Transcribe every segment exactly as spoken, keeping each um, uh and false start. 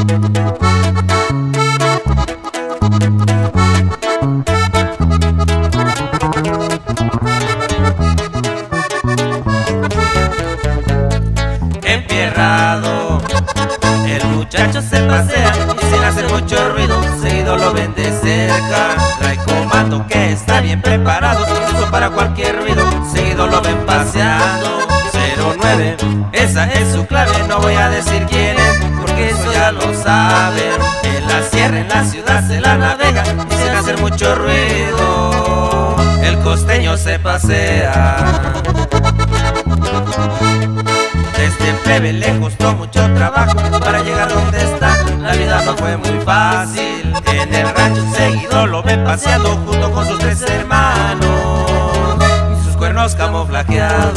Empierrado, el muchacho se pasea y sin hacer mucho ruido, seguido lo ven de cerca. Trae comando que está bien preparado, listo para cualquier ruido, seguido lo ven paseando. Cero nueve, esa es su clave, no voy a decir quién es, porque eso ya lo saben. En la sierra, en la ciudad se la navega y sin hacer mucho ruido, el costeño se pasea. Desde plebe le costó mucho trabajo para llegar donde está. La vida no fue muy fácil. En el rancho seguido lo ven paseando junto con sus tres hermanos y sus cuernos camuflajeados.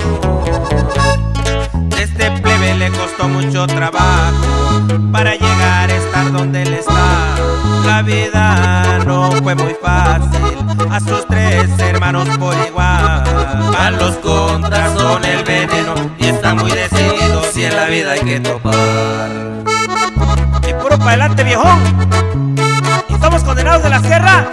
Desde plebe le costó mucho trabajo para llegar a estar donde él está. La vida no fue muy fácil, a sus tres hermanos por igual. A los contras son el veneno y están muy decididos si en la vida hay que topar. Y puro para adelante, viejón. Y estamos condenados de la sierra.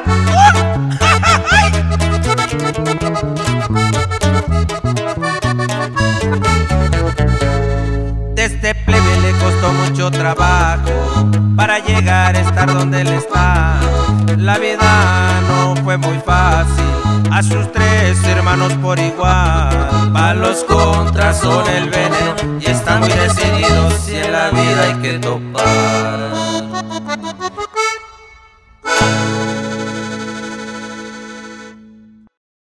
Desde plebe le costó mucho trabajo para llegar a estar donde él está. La vida no fue muy fácil, a sus tres hermanos por igual. Pa' los contras son el veneno y están muy decididos si en la vida hay que topar.